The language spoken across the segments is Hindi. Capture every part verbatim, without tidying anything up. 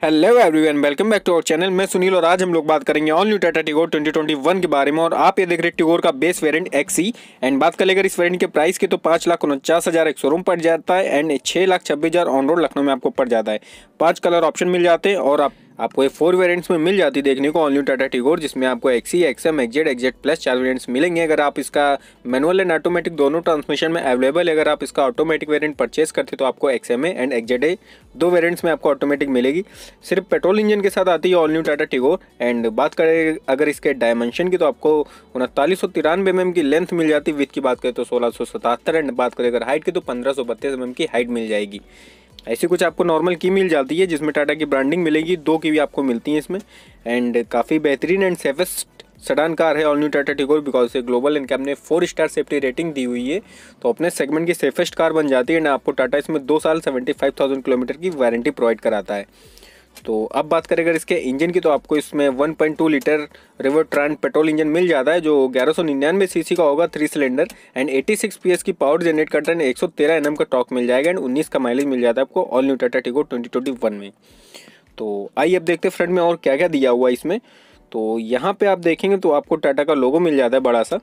Hello everyone, welcome back to our channel. मैं सुनील और आज हम लोग बात करेंगे all new Tata Tigor twenty twenty one के बारे में। और आप ये देख रहे हैं टिगोर का बेस वेरिएंट एक्सी। एंड बात करें अगर इस वेरिएंट के प्राइस की तो पाँच लाख उनचास हज़ार एक शोरूम पड़ जाता है एंड छः लाख छब्बीस हज़ार ऑन रोड लखनऊ में आपको पड़ जाता है। पाँच कलर ऑप्शन मिल जाते हैं और आप आपको ये फोर वेरिएंट्स में मिल जाती है देखने को ऑल न्यू टाटा टिगोर, जिसमें आपको XE, XM, XZ, XZ plus चार वेरिएंट्स मिलेंगे। अगर आप इसका मैनुअल एंड ऑटोमेटिक दोनों ट्रांसमिशन में अवेलेबल है। अगर आप इसका ऑटोमेटिक वेरिएंट परचेस करते तो आपको एक्सएम एंड एक्जेड दो वेरिएंट्स में आपको ऑटोमेटिक मिलेगी। सिर्फ पेट्रोल इंजन के साथ आती है all new Tata Tigor. And बात करें अगर इसके डायमेंशन की तो आपको उनतालीस सौ तिरानवे एम एम की लेंथ मिल जाती है। विथ की बात करें तो सोलह सौ सतहत्तर। एंड बात करें अगर हाइट की तो पंद्रह सौ बत्तीस एम एम की हाइट मिल जाएगी। ऐसी कुछ आपको नॉर्मल की मिल जाती है जिसमें टाटा की ब्रांडिंग मिलेगी। दो की भी आपको मिलती है इसमें। एंड काफ़ी बेहतरीन एंड सेफेस्ट सेडान कार है all new Tata Tigor, because से ग्लोबल एंड कैप ने फोर स्टार सेफ्टी रेटिंग दी हुई है, तो अपने सेगमेंट की सेफेस्ट कार बन जाती है। एंड आपको टाटा इसमें दो साल सेवेंटी फाइव थाउजेंड किलोमीटर की वारंटी प्रोवाइड कराता है। तो अब बात करें अगर इसके इंजन की तो आपको इसमें one point two litre Revotron petrol engine मिल जाता है जो ग्यारह सौ निन्यानवे सीसी का होगा, थ्री सिलेंडर। एंड छियासी पीएस की पावर जनरेट करता है। एक सौ तेरह एनएम का टॉर्क मिल जाएगा एंड उन्नीस का माइलेज मिल जाता है आपको all new Tata Tigor twenty twenty one में। तो आइए अब देखते हैं फ्रंट में और क्या क्या दिया हुआ है इसमें। तो यहाँ पे आप देखेंगे तो आपको टाटा का लोगो मिल जाता है बड़ा सा।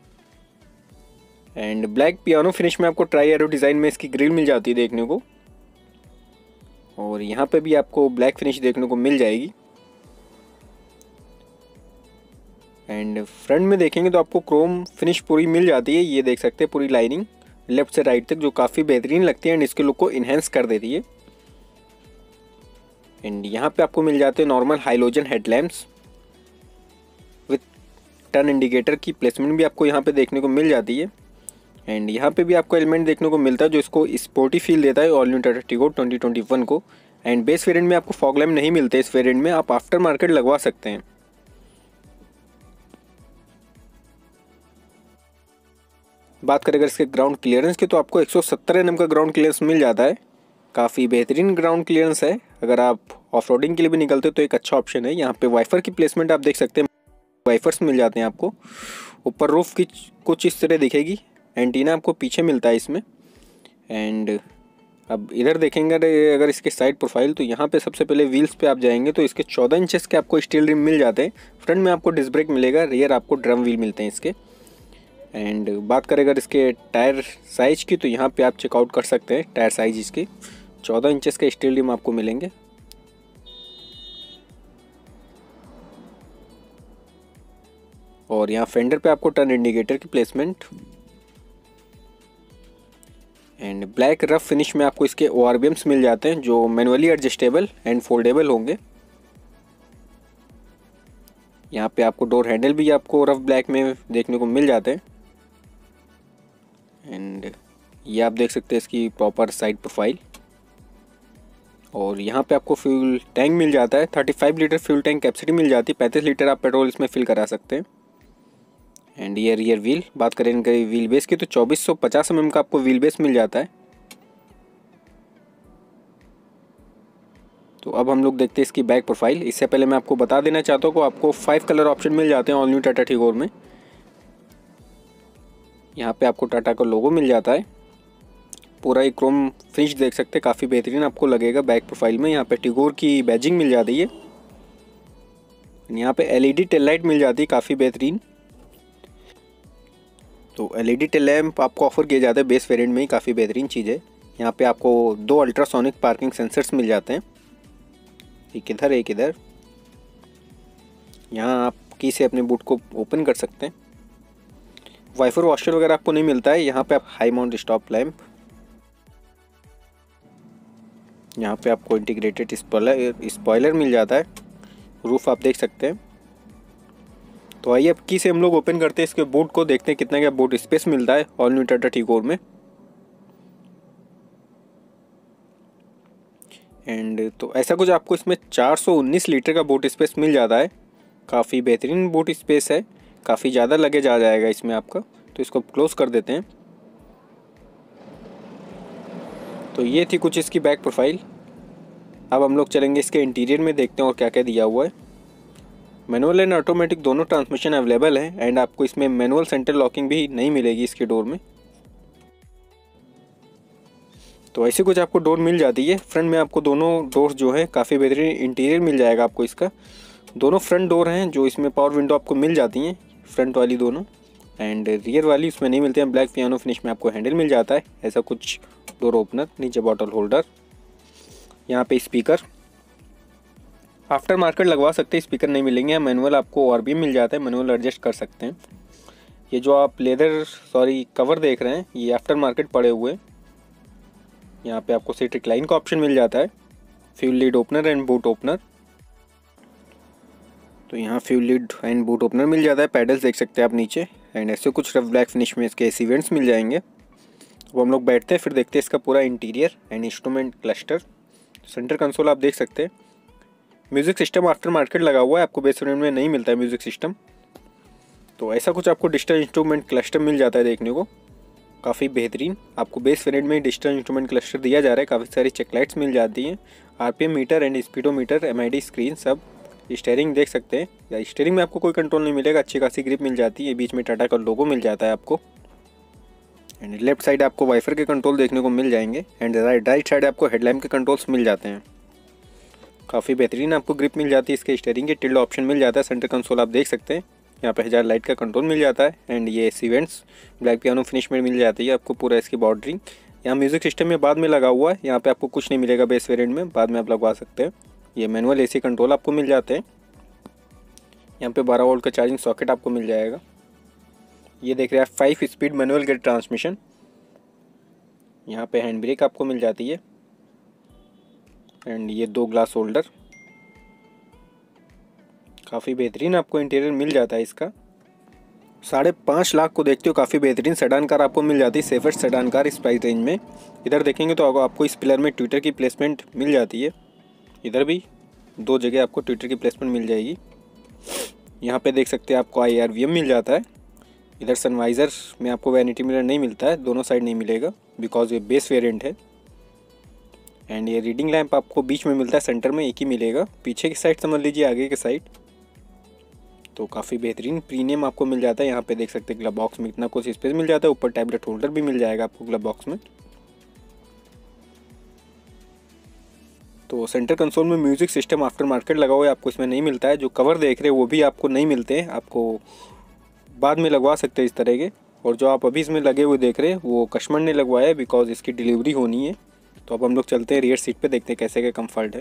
एंड ब्लैक पियानो फिनिश में आपको ट्राई एरो डिज़ाइन में इसकी ग्रिल मिल जाती है देखने को। और यहाँ पे भी आपको ब्लैक फिनिश देखने को मिल जाएगी। एंड फ्रंट में देखेंगे तो आपको क्रोम फिनिश पूरी मिल जाती है। ये देख सकते हैं पूरी लाइनिंग लेफ्ट से राइट तक, जो काफ़ी बेहतरीन लगती है एंड इसके लुक को इन्हेंस कर देती है। एंड यहाँ पे आपको मिल जाते हैं normal halogen headlamps with turn indicator की प्लेसमेंट भी आपको यहाँ पे देखने को मिल जाती है। एंड यहाँ पे भी आपको एलिमेंट देखने को मिलता है जो इसको स्पोर्टी फील देता है all new Tata Tigor twenty twenty one को। एंड बेस वेरिएंट में आपको फॉग लैम्प नहीं मिलते, इस वेरिएंट में आप आफ्टर मार्केट लगवा सकते हैं। बात करें अगर इसके ग्राउंड क्लियरेंस की तो आपको एक सौ सत्तर एनएम का ग्राउंड क्लियरेंस मिल जाता है। काफ़ी बेहतरीन ग्राउंड क्लियरेंस है। अगर आप ऑफ रोडिंग के लिए भी निकलते तो एक अच्छा ऑप्शन है। यहाँ पे वाइफर की प्लेसमेंट आप देख सकते हैं, वाइफर्स मिल जाते हैं आपको। ऊपर रूफ की कुछ इस तरह दिखेगी। एंटीना आपको पीछे मिलता है इसमें। एंड अब इधर देखेंगे अगर इसके साइड प्रोफाइल तो यहाँ पे सबसे पहले व्हील्स पे आप जाएंगे तो इसके चौदह इंचेस के आपको स्टील रिम मिल जाते हैं। फ्रंट में आपको डिस्क ब्रेक मिलेगा, रियर आपको ड्रम व्हील मिलते हैं इसके। एंड बात करें अगर इसके टायर साइज की तो यहाँ पे आप चेकआउट कर सकते हैं टायर साइज इसके चौदह इंचेस के स्टील रिम आपको मिलेंगे। और यहाँ फेंडर पे आपको टर्न इंडिकेटर की placement. And black rough finish में आपको इसके ओ आर बी एम्स मिल जाते हैं जो मैनुअली एडजस्टेबल एंड फोल्डेबल होंगे। यहाँ पे आपको डोर हैंडल भी आपको रफ ब्लैक में देखने को मिल जाते हैं। एंड ये आप देख सकते हैं इसकी प्रॉपर साइड प्रोफाइल। और यहाँ पे आपको फ्यूल टैंक मिल जाता है, पैंतीस लीटर फ्यूल टैंक कैपेसिटी मिल जाती है। पैंतीस लीटर आप पेट्रोल इसमें फिल करा सकते हैं। एंड ये रियर व्हील, बात करें इनके व्हील बेस की तो चौबीस सौ पचास एम एम का आपको व्हील बेस मिल जाता है। तो अब हम लोग देखते हैं इसकी बैक प्रोफाइल। इससे पहले मैं आपको बता देना चाहता हूँ कि आपको फाइव कलर ऑप्शन मिल जाते हैं ऑल न्यू टाटा टिगोर में। यहाँ पे आपको टाटा का लोगो मिल जाता है। पूरा एक क्रोम फिनिश देख सकते हैं, काफ़ी बेहतरीन आपको लगेगा बैक प्रोफाइल में। यहाँ पे टिगोर की बैजिंग मिल जाती है। यहाँ पे एलईडी टेल लाइट मिल जाती है काफ़ी बेहतरीन। तो एलईडी टेल लैम्प आपको ऑफर किया जाता है बेस वेरिएंट में ही, काफ़ी बेहतरीन चीज़ है। यहाँ पे आपको दो अल्ट्रासोनिक पार्किंग सेंसर्स मिल जाते हैं, एक इधर एक इधर। यहाँ आप की से अपने बूट को ओपन कर सकते हैं। वाइफर वॉशर वगैरह आपको नहीं मिलता है। यहाँ पे आप हाई माउंट स्टॉप लैम्प, यहाँ पे आपको इंटीग्रेटेड स्पॉइलर स्पॉइलर मिल जाता है। रूफ आप देख सकते हैं। तो आइए अब की से हम लोग ओपन करते हैं इसके बूट को, देखते हैं कितना क्या बूट स्पेस मिलता है ऑल न्यू टाटा टिगोर में। एंड तो ऐसा कुछ आपको इसमें चार सौ उन्नीस लीटर का बूट स्पेस मिल जाता है। काफ़ी बेहतरीन बूट स्पेस है, काफ़ी ज़्यादा लगेज आ जाएगा इसमें आपका। तो इसको क्लोज कर देते हैं। तो ये थी कुछ इसकी बैक प्रोफाइल। अब हम लोग चलेंगे इसके इंटीरियर में, देखते हैं और क्या क्या दिया हुआ है। मैनुअल एंड ऑटोमेटिक दोनों ट्रांसमिशन अवेलेबल है। एंड आपको इसमें मैनुअल सेंटर लॉकिंग भी नहीं मिलेगी इसके डोर में। तो ऐसे कुछ आपको डोर मिल जाती है। फ्रंट में आपको दोनों डोर जो है काफ़ी बेहतरीन इंटीरियर मिल जाएगा आपको इसका। दोनों फ्रंट डोर हैं जो इसमें पावर विंडो आपको मिल जाती हैं, फ्रंट वाली दोनों, एंड रियर वाली उसमें नहीं मिलती हैं। ब्लैक पियानो फिनिश में आपको हैंडल मिल जाता है ऐसा कुछ डोर ओपनर, नीचे बॉटल होल्डर, यहाँ पे स्पीकर आफ्टर मार्केट लगवा सकते हैं, स्पीकर नहीं मिलेंगे। मैनुअल आपको और भी मिल जाता है, मैनुअल एडजस्ट कर सकते हैं। ये जो आप लेदर सॉरी कवर देख रहे हैं ये आफ्टर मार्केट पड़े हुए। यहाँ पे आपको सीट रिक्लाइन का ऑप्शन मिल जाता है, fuel lid opener and boot opener. तो यहाँ fuel lid and boot opener मिल जाता है, पैडल्स देख सकते हैं आप नीचे, एंड ऐसे कुछ रफ ब्लैक फिनिश में इसके एसी वेंट्स मिल जाएंगे। वो हम लोग बैठते हैं फिर देखते हैं इसका पूरा interior and instrument cluster. Centre console आप देख सकते हैं। म्यूज़िक सिस्टम आफ्टर मार्केट लगा हुआ है, आपको बेस वेरिएंट में नहीं मिलता है म्यूज़िक सिस्टम। तो ऐसा कुछ आपको डिजिटल इंस्ट्रूमेंट क्लस्टर मिल जाता है देखने को, काफ़ी बेहतरीन। आपको बेस वेरिएंट में डिजिटल इंस्ट्रूमेंट क्लस्टर दिया जा रहा है, काफ़ी सारी चेक लाइट्स मिल जाती हैं, RPM meter and speedometer, MID screen सब। स्टीयरिंग देख सकते हैं, या स्टीयरिंग में आपको कोई कंट्रोल नहीं मिलेगा, अच्छी खासी ग्रिप मिल जाती है। बीच में टाटा का लोगो मिल जाता है आपको, एंड लेफ्ट साइड आपको वाइफर के कंट्रोल देखने को मिल जाएंगे, एंड राइट राइट साइड आपको हेडलैम्प के कंट्रोल्स मिल जाते हैं। काफ़ी बेहतरीन आपको ग्रिप मिल जाती है इसके। स्टीयरिंग के टिल्ड ऑप्शन मिल जाता है। सेंटर कंसोल आप देख सकते हैं, यहाँ पे हजार लाइट का कंट्रोल मिल जाता है, एंड ये AC vents black piano finish में मिल जाती है आपको पूरा इसकी बॉर्डरिंग। यहाँ म्यूज़िक सिस्टम में बाद में लगा हुआ है, यहाँ पे आपको कुछ नहीं मिलेगा बेस वेरिएंट में, बाद में आप लगवा सकते हैं। ये मैनुअल एसी कंट्रोल आपको मिल जाते हैं। यहाँ पे बारह वोल्ट का चार्जिंग सॉकेट आपको मिल जाएगा। ये देख रहे हैं five speed manual gear transmission. यहाँ पे हैंड ब्रेक आपको मिल जाती है, एंड ये दो ग्लास होल्डर। काफ़ी बेहतरीन आपको इंटीरियर मिल जाता है इसका। साढ़े पाँच लाख को देखते हो, काफ़ी बेहतरीन सेडान कार आपको मिल जाती है, सेफेस्ट सेडान कार इस प्राइस रेंज में। इधर देखेंगे तो आपको इस पिलर में ट्विटर की प्लेसमेंट मिल जाती है, इधर भी दो जगह आपको ट्विटर की प्लेसमेंट मिल जाएगी। यहाँ पे देख सकते हैं आपको आई आर वी एम मिल जाता है। इधर सनवाइज़र में आपको वैनिटी मिरर नहीं मिलता है, दोनों साइड नहीं मिलेगा बिकॉज ये बेस वेरिएंट है। एंड ये रीडिंग लैंप आपको बीच में मिलता है, सेंटर में एक ही मिलेगा, पीछे की साइड समझ लीजिए, आगे की साइड। तो काफ़ी बेहतरीन प्रीमियम आपको मिल जाता है। यहाँ पे देख सकते हैं ग्लब बॉक्स में इतना कुछ स्पेस मिल जाता है, ऊपर टैबलेट होल्डर भी मिल जाएगा आपको ग्लब बॉक्स में। तो सेंटर कंसोल में म्यूज़िक सिस्टम आफ्टर मार्केट लगा हुआ है, आपको इसमें नहीं मिलता है। जो कवर देख रहे हैं वो भी आपको नहीं मिलते हैं, आपको बाद में लगवा सकते हैं इस तरह के। और जो आप अभी इसमें लगे हुए देख रहे हैं वो कस्टमर ने लगवाया है बिकॉज इसकी डिलीवरी होनी है। तो अब हम लोग चलते हैं रियर सीट पे, देखते हैं कैसे क्या कंफर्ट है।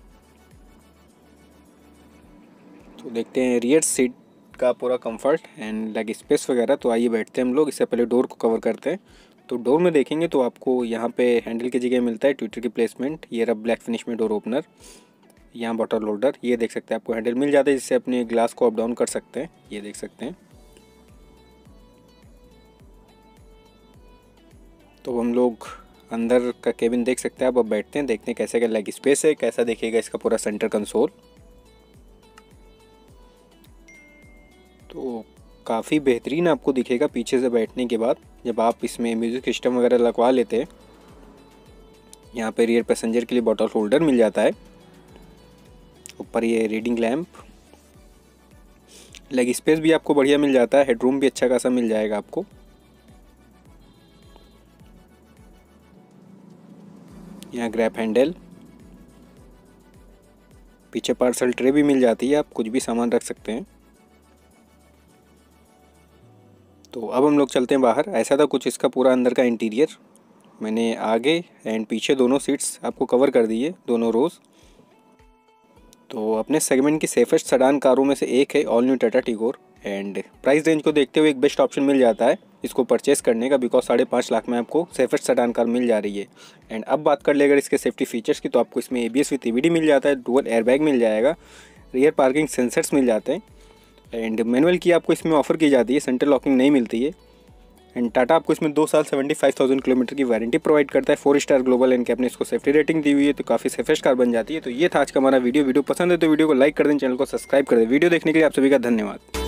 तो देखते हैं रियर सीट का पूरा कंफर्ट एंड लेग स्पेस वगैरह। तो आइए बैठते हैं हम लोग, इससे पहले डोर को कवर करते हैं। तो डोर में देखेंगे तो आपको यहाँ पे हैंडल की जगह मिलता है ट्विटर की प्लेसमेंट, ये रब ब्लैक फिनिश में डोर ओपनर, यहाँ बॉटल होल्डर। ये देख सकते हैं आपको हैंडल मिल जाता है जिससे अपने ग्लास को अप डाउन कर सकते हैं, ये देख सकते हैं। तो हम लोग अंदर का केबिन देख सकते हैं। अब अब बैठते हैं, देखते हैं कैसे क्या लेग स्पेस है, कैसा दिखेगा इसका पूरा सेंटर कंसोल। तो काफ़ी बेहतरीन आपको दिखेगा पीछे से बैठने के बाद, जब आप इसमें म्यूज़िक सिस्टम वगैरह लगवा लेते हैं। यहाँ पे रियर पैसेंजर के लिए बॉटल होल्डर मिल जाता है, ऊपर ये रीडिंग लैंप, लेग स्पेस भी आपको बढ़िया मिल जाता है, हेडरूम भी अच्छा खासा मिल जाएगा आपको। यहाँ ग्रैब हैंडल, पीछे पार्सल ट्रे भी मिल जाती है, आप कुछ भी सामान रख सकते हैं। तो अब हम लोग चलते हैं बाहर। ऐसा था कुछ इसका पूरा अंदर का इंटीरियर। मैंने आगे एंड पीछे दोनों सीट्स आपको कवर कर दी है, दोनों रोज़। तो अपने सेगमेंट की सेफेस्ट सेडान कारों में से एक है all new Tata Tigor, and price range को देखते हुए एक बेस्ट ऑप्शन मिल जाता है इसको परचेस करने का, बिकॉज साढ़े पाँच लाख में आपको सेफेस्ट सेडान कार मिल जा रही है। एंड अब बात कर ले अगर इसके सेफ्टी फीचर्स की, तो आपको इसमें A B S with E B D मिल जाता है, डुअल एयरबैग मिल जाएगा, रियर पार्किंग सेंसर्स मिल जाते हैं, एंड मैनुअल की आपको इसमें ऑफर की जाती है, सेंट्रल लॉकिंग नहीं मिलती है। एंड टाटा आपको इसमें दो साल सेवेंटी फाइव थाउजेंड किलोमीटर की वारंटी प्रोवाइड करता है। Four star Global NCAP ने इसको सेफ्टी रेटिंग दी हुई है, तो काफ़ी सेफेस्ट कार बन जाती है। तो ये था आज का हमारा वीडियो। वीडियो पसंद है तो वीडियो को लाइक कर दें, चैनल को सब्सक्राइब कर दें। वीडियो देखने के लिए आप सभी का धन्यवाद।